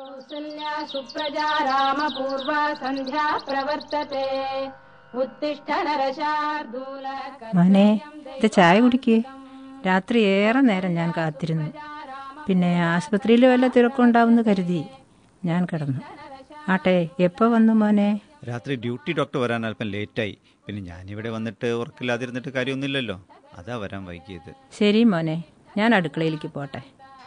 കൗസല്യാ സുപ്രജാ രാമപൂർവ സന്ധ്യാ പ്രവർത്തതേ. ഉത്തിഷ്ഠ നരശാർദൂല. മോനെ, ഇത് ചായ കുടിക്കേ. രാത്രി ഏറെ നേരം ഞാൻ കാത്തിരുന്നു. പിന്നെ ആശുപത്രിയിൽ വല്ല തിരക്കുണ്ടാവുമെന്ന് കരുതി ഞാൻ കിടന്നു. ആട്ടെ, എപ്പോൾ വന്നു മോനെ? രാത്രി ഡ്യൂട്ടി ഡോക്ടർ വരാൻ അല്പം ലേറ്റായി. പിന്നെ ഞാനിവിടെ വന്നിട്ട് ഉറക്കില്ലാതിരുന്നിട്ട് കാര്യമൊന്നുമില്ലല്ലോ, അതാ വരാൻ വൈകിയത്. ശരി മോനെ, ഞാൻ അടുക്കളയിലേക്ക് പോട്ടെ.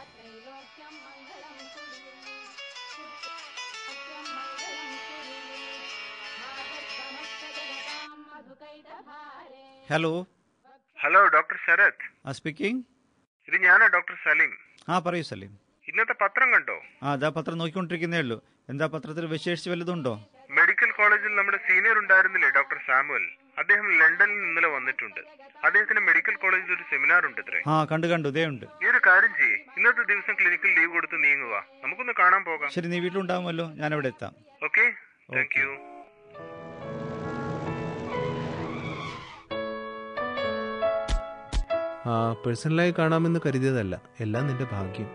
Hello. Hello, doctor Sharath speaking. ഇത് ഞാനാ, ഡോക്ടർ സലീം. പറയൂ സലീം. ഇന്നത്തെ പത്രം കണ്ടോ? അതാ പത്രം നോക്കിക്കൊണ്ടിരിക്കുന്നേ ഉള്ളൂ. എന്താ പത്രത്തിൽ വിശേഷിച്ച് വല്ലതുണ്ടോ? മെഡിക്കൽ കോളേജിൽ നമ്മുടെ സീനിയർ ഉണ്ടായിരുന്നില്ലേ, ഡോക്ടർ സാമുവൽ, അദ്ദേഹം ലണ്ടനിൽ ഇന്നലെ വന്നിട്ടുണ്ട്. അദ്ദേഹത്തിന് മെഡിക്കൽ കോളേജിൽ ഒരു സെമിനാർ ഉണ്ട് ഇത്രേ. കണ്ടു ഇതേ ഉണ്ട്. ഈ ഒരു കാര്യം ചെയ്യേ, ഇന്നത്തെ ദിവസം ക്ലിനിക്കിൽ ലീവ് കൊടുത്ത് നീങ്ങുക, നമുക്കൊന്ന് കാണാൻ പോകാം. ശരി, നീ വീട്ടിലുണ്ടാവുമല്ലോ, ഞാൻ അവിടെ എത്താം. Okay, thank you. പേഴ്സണലായി കാണാമെന്ന് കരുതിയതല്ല, എല്ലാം നിന്റെ ഭാഗ്യം.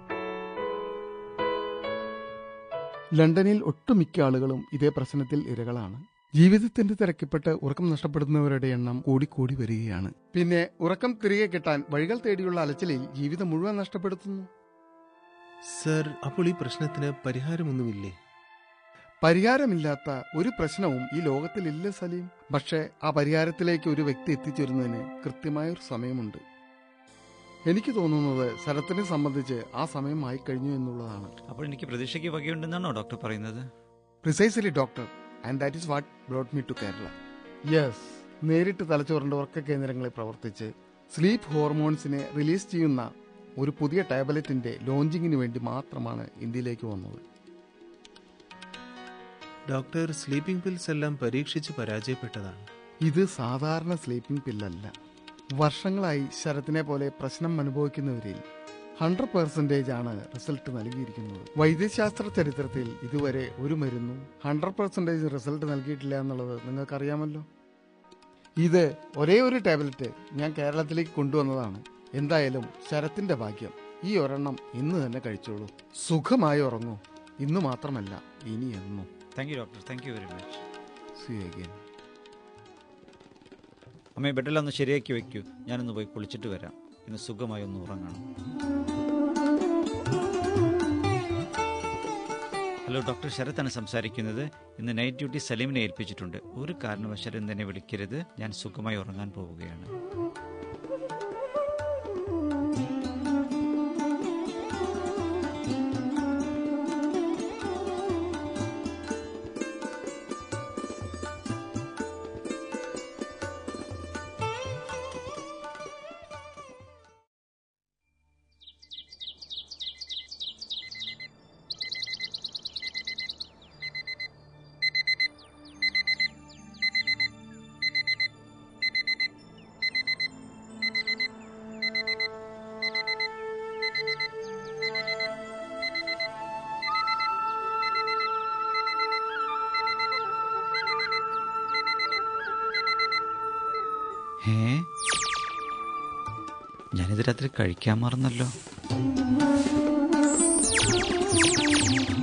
ലണ്ടനിൽ ഒട്ടുമിക്ക ആളുകളും ഇതേ പ്രശ്നത്തിൽ ഇരകളാണ്. ജീവിതത്തിന്റെ തിരക്കിപ്പെട്ട് ഉറക്കം നഷ്ടപ്പെടുന്നവരുടെ എണ്ണം കൂടിക്കൂടി വരികയാണ്. പിന്നെ ഉറക്കം തിരികെ കിട്ടാൻ വഴികൾ തേടിയുള്ള അലച്ചിലിൽ ജീവിതം മുഴുവൻ നഷ്ടപ്പെടുത്തുന്നു. സർ, അപ്പോൾ ഈ പ്രശ്നത്തിന് പരിഹാരമൊന്നുമില്ലേ? പരിഹാരമില്ലാത്ത ഒരു പ്രശ്നവും ഈ ലോകത്തിലില്ല സലീം. പക്ഷേ ആ പരിഹാരത്തിലേക്ക് ഒരു വ്യക്തി എത്തിച്ചേരുന്നതിന് കൃത്യമായൊരു സമയമുണ്ട്. എനിക്ക് തോന്നുന്നത് ശരത്തിനെ സംബന്ധിച്ച് ആ സമയമായി കഴിഞ്ഞു എന്നുള്ളതാണ്. അപ്പോൾ എനിക്ക് പ്രതീക്ഷയ്ക്ക് വകയുണ്ടെന്നാണോ ഡോക്ടർ പറയുന്നത്? Precisely doctor, and that is what brought me to Kerala. Yes, നേരിട്ട് തലച്ചോറിന്റെ ഉറക്ക കേന്ദ്രങ്ങളിൽ പ്രവർത്തിച്ച് സ്ലീപ്പ് ഹോർമോൺസിനെ റിലീസ് ചെയ്യുന്ന ഒരു പുതിയ ടാബ്ലറ്റിന്റെ ലോഞ്ചിങ്ങിന് വേണ്ടി മാത്രമാണ് ഇന്ത്യയിലേക്ക് വന്നത്. ഡോക്ടർ, സ്ലീപ്പിംഗ് പിൽസ് എല്ലാം പരീക്ഷിച്ച് പരാജയപ്പെട്ടതാണ്. ഇത് സാധാരണ സ്ലീപ്പിംഗ് പില്ലല്ല. വർഷങ്ങളായി ശരത്തിനെ പോലെ പ്രശ്നം അനുഭവിക്കുന്നവരിൽ 100% ആണ് റിസൾട്ട് നൽകിയിരിക്കുന്നത്. വൈദ്യശാസ്ത്ര ചരിത്രത്തിൽ ഇതുവരെ ഒരു മരുന്നും 100% റിസൾട്ട് നൽകിയിട്ടില്ല എന്നുള്ളത് നിങ്ങൾക്കറിയാമല്ലോ. ഇത് ഒരേ ഒരു ടാബ്ലറ്റ് ഞാൻ കേരളത്തിലേക്ക് കൊണ്ടുവന്നതാണ്. എന്തായാലും ശരത്തിന്റെ ഭാഗ്യം, ഈ ഒരെണ്ണം ഇന്ന് തന്നെ കഴിച്ചോളൂ. സുഖമായി ഉറങ്ങൂ. ഇന്ന് മാത്രമല്ല, ഇനി എന്നും. Thank you doctor, thank you very much. See you again. അമ്മയെ ബെഡെല്ലാം ഒന്ന് ശരിയാക്കി വെക്കൂ, ഞാനൊന്ന് പോയി കുളിച്ചിട്ട് വരാം. ഇന്ന് സുഖമായി ഒന്ന് ഉറങ്ങണം. ഹലോ, ഡോക്ടർ ശരത്താണ് സംസാരിക്കുന്നത്. ഇന്ന് നൈറ്റ് ഡ്യൂട്ടി സലീമിനെ ഏൽപ്പിച്ചിട്ടുണ്ട്. ഒരു കാരണവശാലും എന്നെ വിളിക്കരുത്, ഞാൻ സുഖമായി ഉറങ്ങാൻ പോവുകയാണ്. ഞാനിത് രാത്രി കഴിക്കാൻ മറന്നല്ലോ.